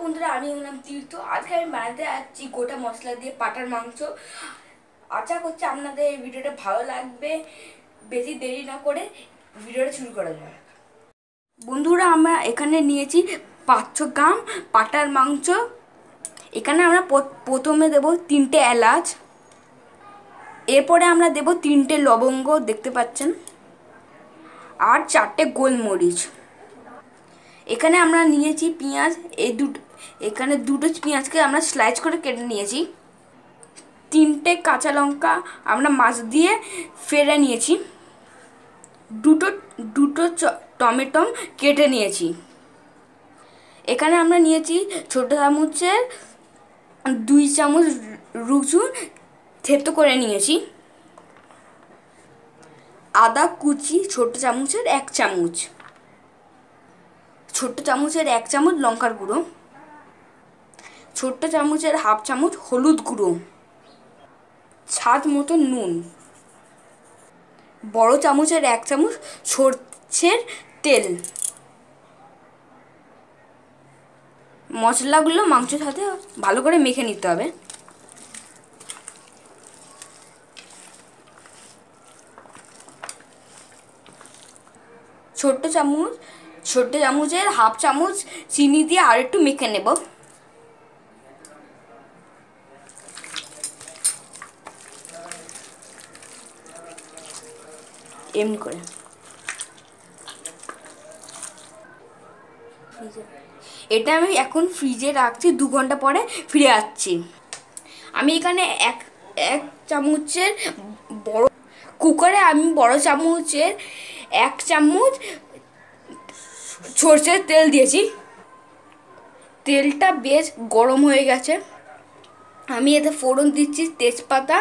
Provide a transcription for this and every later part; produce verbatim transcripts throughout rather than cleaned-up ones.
বন্ধুরা, আমি নাম তীর্থ। আজকে আমি বানাতে যাচ্ছি গোটা মশলা দিয়ে পাঁঠার মাংস। আশা করছি আপনাদের এই ভিডিওটা ভালো লাগবে। বেশি দেরি না করে ভিডিওটা শুরু করা যায়। বন্ধুরা, আমরা এখানে নিয়েছি পাঁচশো গ্রাম পাঁঠার মাংস। এখানে আমরা প্রথমে দেব তিনটে এলাচ, এরপরে আমরা দেব তিনটে লবঙ্গ, দেখতে পাচ্ছেন, আর চারটে গোলমরিচ। এখানে আমরা নিয়েছি পেঁয়াজ, এই দুটো এখানে দুটো পেঁয়াজকে আমরা স্লাইস করে কেটে নিয়েছি। তিনটে কাঁচা লঙ্কা আমরা মাছ দিয়ে ফেলে নিয়েছি। দুটো দুটো টমেটো কেটে নিয়েছি। এখানে আমরা নিয়েছি ছোটো চামচের দুই চামচ রসুন থেতো করে নিয়েছি। আদা কুচি ছোটো চামচের এক চামচ, ছোট্ট চামচের এক চামচ লঙ্কার গুঁড়ো, ছোট্ট চামচের হাফ চামচ হলুদ গুঁড়ো, স্বাদ মতো নুন, বড় চামচের এক চামচ সরষের তেল। মশলাগুলো মাংসের সাথে ভালো করে মেখে নিতে হবে। ছোট্ট চামচ ছোট্ট চামচের হাফ চামচ চিনি দিয়ে আর একটু মেখে নেব। এমনি করে এটা আমি এখন ফ্রিজে রাখছি, দু ঘন্টা পরে ফিরে আসছি। আমি এখানে এক এক চামচের বড় কুকারে আমি বড় চামচের এক চামচ সরষের তেল দিয়েছি। তেলটা বেশ গরম হয়ে গেছে। আমি এতে ফোড়ন দিচ্ছি তেজপাতা,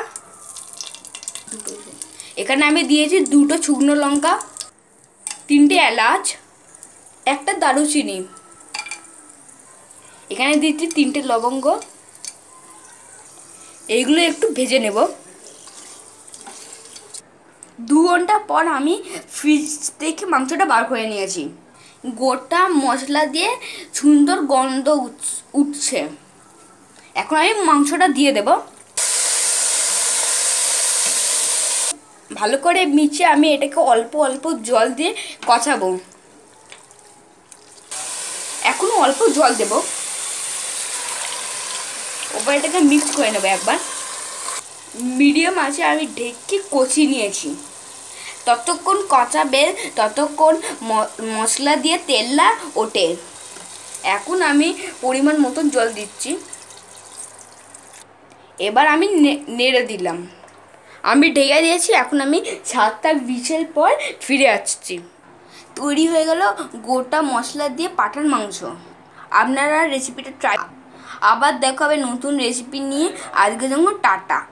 এখানে আমি দিয়েছি দুটো শুকনো লঙ্কা, তিনটে এলাচ, একটা দারুচিনি, এখানে দিচ্ছি তিনটে লবঙ্গ। এইগুলো একটু ভেজে নেব। দু ঘন্টা পর আমি ফ্রিজ থেকে মাংসটা বার করে নিয়েছি। গোটা মশলা দিয়ে সুন্দর গন্ধ উঠছে। এখন আমি মাংসটা দিয়ে দেব। ভালো করে মিশিয়ে আমি এটাকে অল্প অল্প জল দিয়ে কষাবো। এখন অল্প জল দেব, ওপর এটাকে মিক্স করে নেবো একবার। মিডিয়াম আছে আমি ঢেকে কষিয়ে নিয়েছি। ততক্ষণ কষাবে ততক্ষণ মশলা দিয়ে তেলটা ওঠে। এখন আমি পরিমাণ মতন জল দিচ্ছি। এবার আমি নেড়ে দিলাম। আমি ঢেকে দিয়েছি। এখন আমি সাতটা বিশের পর ফিরে আসছি। তৈরি হয়ে গেল গোটা মশলা দিয়ে পাঁঠার মাংস। আপনারা রেসিপিটা ট্রাই। আবার দেখা হবে নতুন রেসিপি নিয়ে। আজকের জন্য টাটা।